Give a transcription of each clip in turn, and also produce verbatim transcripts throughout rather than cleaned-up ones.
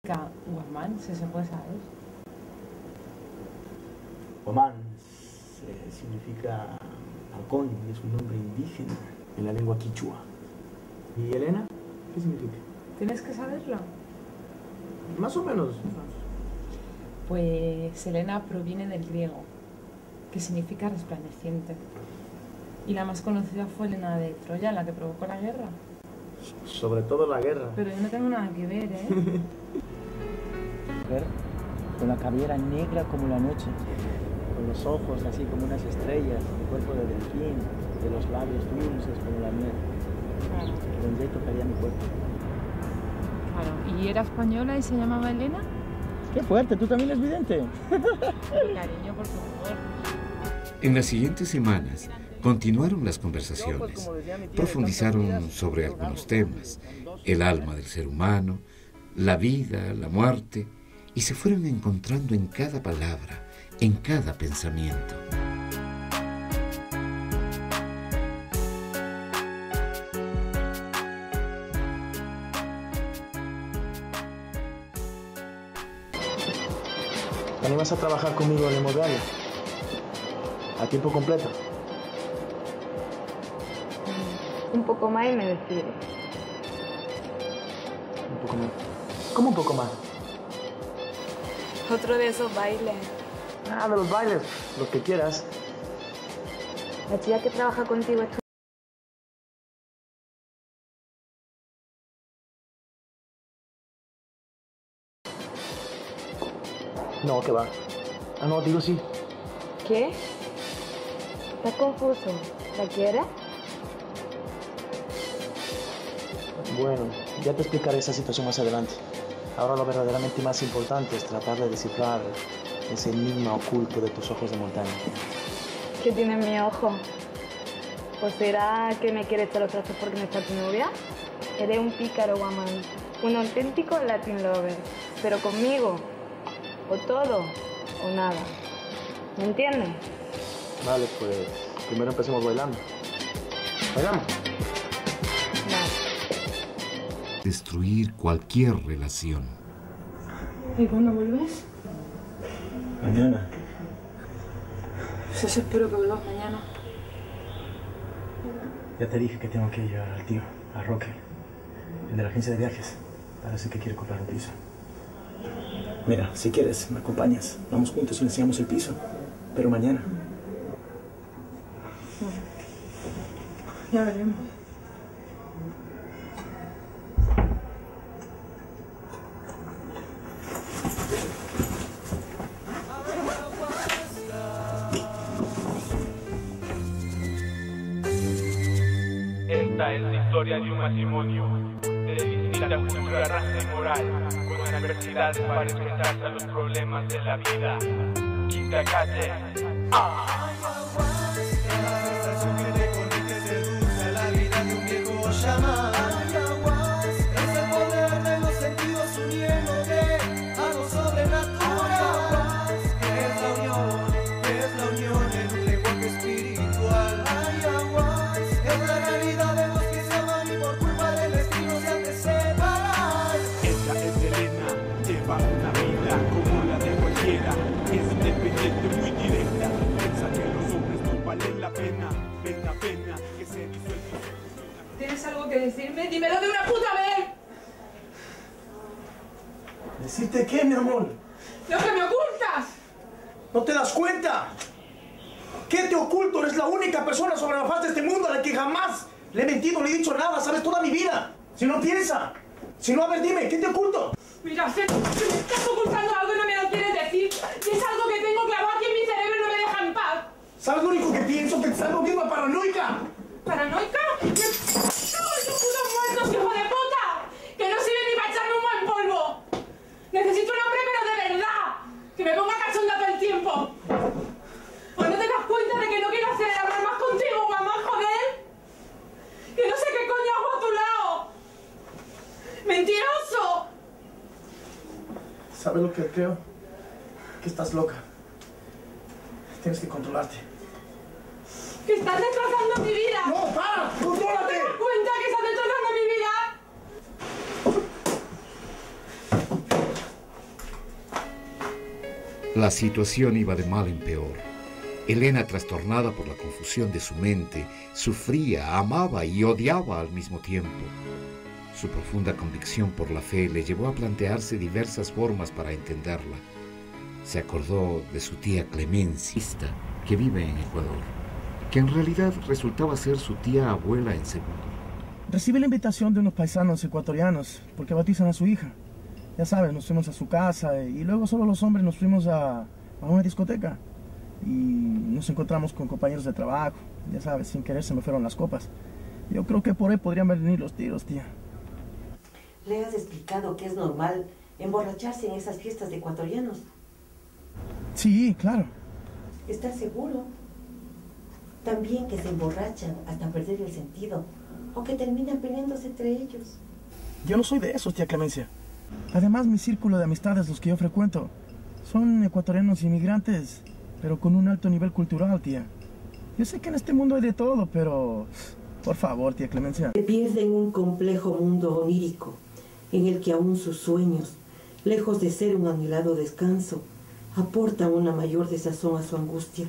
significa Guamán, si se puede saber? Guamán eh, significa halcón, es un nombre indígena en la lengua quichua. ¿Y Elena? ¿Qué significa? ¿Tienes que saberlo? Más o menos. Pues Elena proviene del griego, que significa resplandeciente. Y la más conocida fue Helena de Troya, la que provocó la guerra. Sobre todo la guerra. Pero yo no tengo nada que ver, ¿eh? Mujer, con la cabellera negra como la noche, con los ojos así como unas estrellas, el cuerpo de delfín, de los labios dulces como la miel. Claro. Donde tocaría mi cuerpo. Claro. ¿Y era española y se llamaba Elena? ¡Qué fuerte! ¿Tú también eres vidente? Cariño, por favor. En las siguientes semanas continuaron las conversaciones, profundizaron sobre algunos temas, el alma del ser humano, la vida, la muerte, y se fueron encontrando en cada palabra, en cada pensamiento. ¿Te animas a trabajar conmigo en el inmobiliario? ¿A tiempo completo? Un poco más y me decido. Un poco más. ¿Cómo un poco más? Otro de esos bailes. Ah, de los bailes, lo que quieras. La chica que trabaja contigo es tu... No, que va. Ah, no, digo sí. ¿Qué? ¿Estás confuso? ¿La quieres? Bueno, ya te explicaré esa situación más adelante. Ahora lo verdaderamente más importante es tratar de descifrar ese enigma oculto de tus ojos de montaña. ¿Qué tiene en mi ojo? ¿O será que me quieres echar los trastos porque no está tu novia? Eres un pícaro, Guamán. Un auténtico Latin lover. Pero conmigo, o todo, o nada. ¿Me entiendes? Vale, pues primero empecemos bailando. ¿Bailamos? Destruir cualquier relación. ¿Y cuándo vuelves? Mañana. Pues espero que vuelvas mañana. Ya te dije que tengo que llevar al tío, a Roque, el de la agencia de viajes. Parece que quiere comprar un piso. Mira, si quieres, me acompañas. Vamos juntos y le enseñamos el piso. Pero mañana. Ya veremos. Esta es la historia de un matrimonio de distinta cultura, raza y moral, con adversidades para enfrentarse a los problemas de la vida. Quinta calle. ¡Ah! ¿Tienes algo que decirme? ¡Dímelo de una puta vez! ¿Decirte qué, mi amor? ¡Lo que me ocultas! ¿No te das cuenta? ¿Qué te oculto? Eres la única persona sobre la faz de este mundo a la que jamás le he mentido, le he dicho nada, sabes toda mi vida. Si no, piensa. Si no, a ver, dime, ¿qué te oculto? Mira, sé que me estás ocultando algo y no me lo quieres decir. Y es algo que tengo clavado aquí en mi cerebro y no me deja en paz. ¿Sabes lo único que pienso? Que te estás volviendo paranoica. ¿Paranoica? ¡No, esos putos muertos, hijo de puta! ¡Que no sirven ni para echarme un buen polvo! Necesito un hombre, pero de verdad. Que me ponga cachonda todo el tiempo. ¿Pues no te das cuenta de que no quiero hacer el amor más contigo, mamá, joder? Que no sé qué coño hago a tu lado. ¡Mentiroso! ¿Sabes lo que creo? Que estás loca. Tienes que controlarte. ¡Que estás destrozando mi vida! ¡No, para! ¡Contrólate! ¿Te das cuenta que estás destrozando mi vida? La situación iba de mal en peor. Elena, trastornada por la confusión de su mente, sufría, amaba y odiaba al mismo tiempo. Su profunda convicción por la fe le llevó a plantearse diversas formas para entenderla. Se acordó de su tía Clemencia, que vive en Ecuador, que en realidad resultaba ser su tía abuela en segundo. Recibí la invitación de unos paisanos ecuatorianos porque bautizan a su hija. Ya sabes, nos fuimos a su casa y luego solo los hombres nos fuimos a, a una discoteca. Y nos encontramos con compañeros de trabajo. Ya sabes, sin querer se me fueron las copas. Yo creo que por ahí podrían venir los tiros, tía. ¿Le has explicado que es normal emborracharse en esas fiestas de ecuatorianos? Sí, claro. ¿Estás seguro? También que se emborrachan hasta perder el sentido, o que terminan peleándose entre ellos. Yo no soy de esos, tía Clemencia. Además, mi círculo de amistades, los que yo frecuento, son ecuatorianos inmigrantes, pero con un alto nivel cultural, tía. Yo sé que en este mundo hay de todo, pero... Por favor, tía Clemencia. Se pierde en un complejo mundo onírico, en el que aún sus sueños, lejos de ser un anhelado descanso, aportan una mayor desazón a su angustia.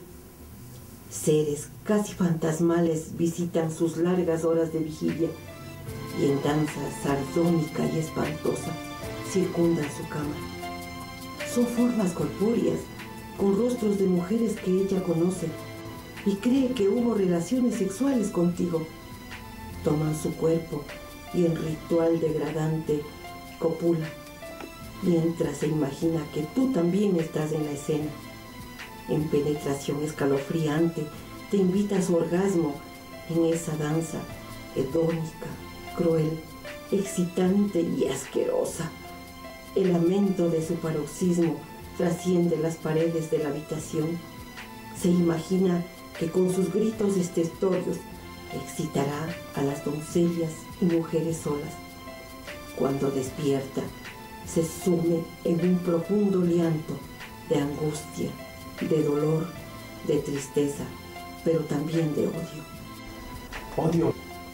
Seres casi fantasmales visitan sus largas horas de vigilia y en danza sardónica y espantosa circundan su cama. Son formas corpóreas, con rostros de mujeres que ella conoce y cree que hubo relaciones sexuales contigo. Toman su cuerpo y en ritual degradante copula, mientras se imagina que tú también estás en la escena. En penetración escalofriante te invita a su orgasmo en esa danza hedónica, cruel, excitante y asquerosa. El lamento de su paroxismo trasciende las paredes de la habitación. Se imagina que con sus gritos estertorios excitará a las doncellas y mujeres solas. Cuando despierta, se sume en un profundo llanto de angustia, de dolor, de tristeza, pero también de odio. Odio.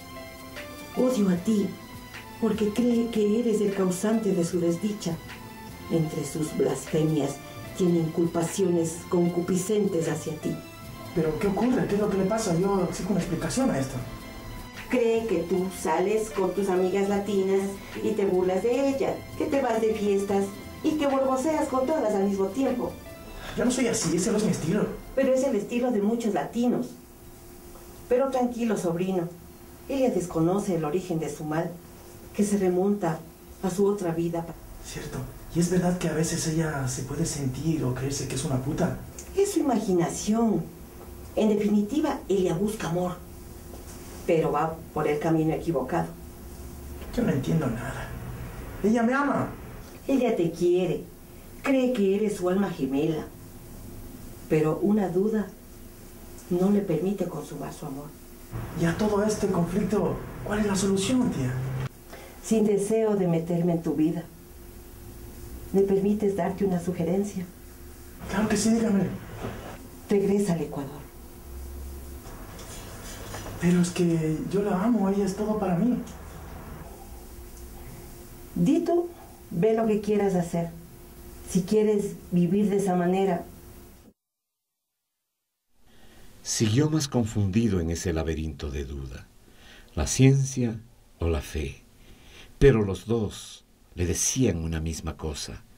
Odio a ti, porque cree que eres el causante de su desdicha. Entre sus blasfemias tiene inculpaciones concupiscentes hacia ti. ¿Pero qué ocurre? ¿Qué es lo que le pasa? Yo exijo una explicación a esto. Cree que tú sales con tus amigas latinas y te burlas de ella, que te vas de fiestas y que borboseas con todas al mismo tiempo. Yo no soy así, ese no es mi estilo. Pero es el estilo de muchos latinos. Pero tranquilo, sobrino. Ella desconoce el origen de su mal, que se remonta a su otra vida. Cierto. ¿Y es verdad que a veces ella se puede sentir o creerse que es una puta? Es su imaginación. En definitiva, ella busca amor, pero va por el camino equivocado. Yo no entiendo nada. Ella me ama. Ella te quiere, cree que eres su alma gemela, pero una duda no le permite consumar su amor. Y a todo este conflicto, ¿cuál es la solución, tía? Sin deseo de meterme en tu vida, ¿me permites darte una sugerencia? Claro que sí, dígame. Regresa al Ecuador. Pero es que yo la amo, ella es todo para mí. Dito, ve lo que quieras hacer. Si quieres vivir de esa manera. Siguió más confundido en ese laberinto de duda, la ciencia o la fe. Pero los dos le decían una misma cosa: